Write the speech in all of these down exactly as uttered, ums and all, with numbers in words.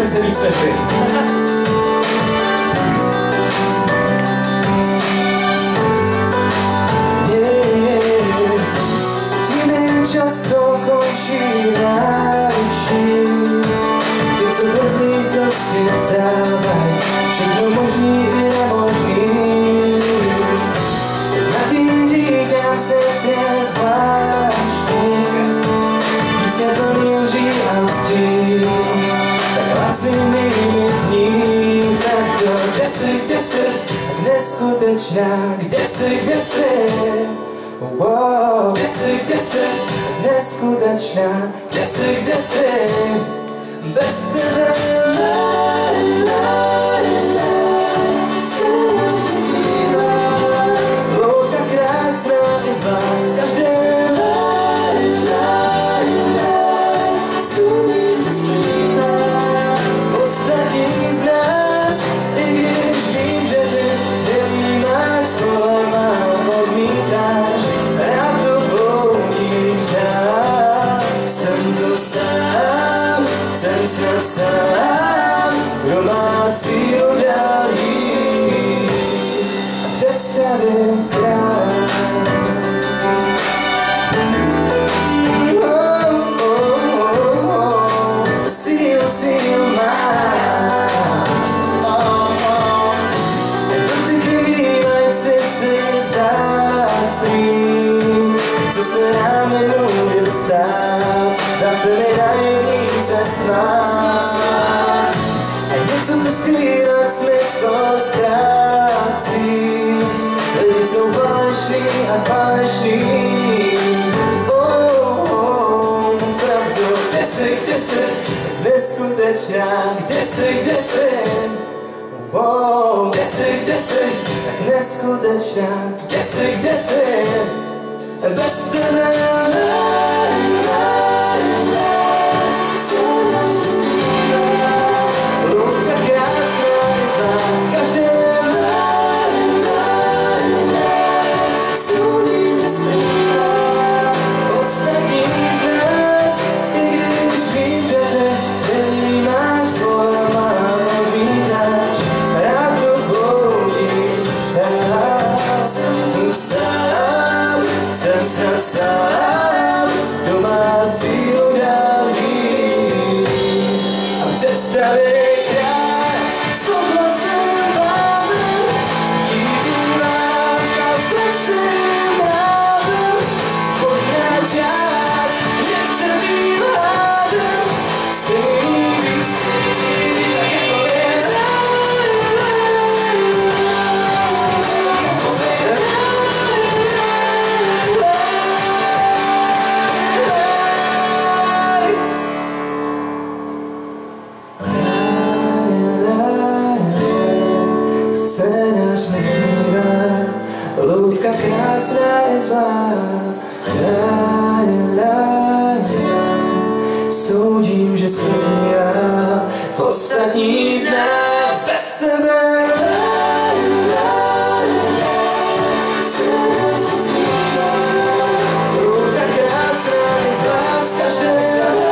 dokonce víc než vy. Často končí náručí, ty, co bez lítosti vzdávají všechno možný i nemožný. Znatý říkám se tě zvláštní, víc je plný lží a lstí, tak laciný mi zní. Tak to kde jsi, kde jsi, neskutečná, kde jsi, kde jsi. Wow, kde jsi, kde jsi, neskutečná, kde jsi, kde jsi, bez tebe. Louka krásná izba, každé ostatní z nás, i když vím, že ty nevnímáš slova, odmítáš. Sám, kdo má sílu dál jít a představit krát. Oh, oh, oh, oh, sílu, sílu má. Oh, oh. Jen ty chybí mají city vzácný, co se nám nemůže stát, zase mi naivní se snad. Co tu skrývat smysl ztrácí, lidi jsou falešní a falešní. Oh, oh, pravdu, kde jsi, kde jsi, neskutečná, kde jsi, kde jsi. Oh, kde jsi, kde jsi, neskutečná, kde jsi, kde jsi, bez tebe. Sám, kdo má sílu dál jít a představit krát, slova se blázen, díky vám stal se svým rádem, možná čas, nechce být hádem, stejný výstřelí, tak jako je loutka krásná je zlá, lá, lá, lá. Soudím, že smírá v ostatní z nás bez tebe. Loutka krásná je zlá z každé.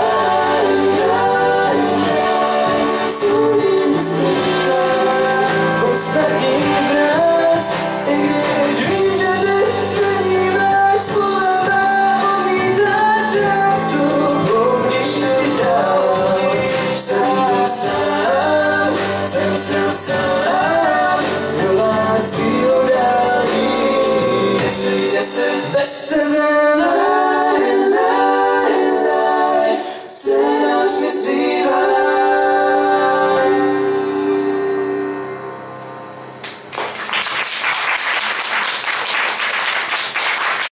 Soudím, že smírá v ostatní z nás, i když vím, že ty nevnímáš slova, odmítáš rád tu rovniš dál. Jsem tu sám, jsem tu sám, kdo má sílu dál jít. Kde jsi, kde jsi, bez tebe.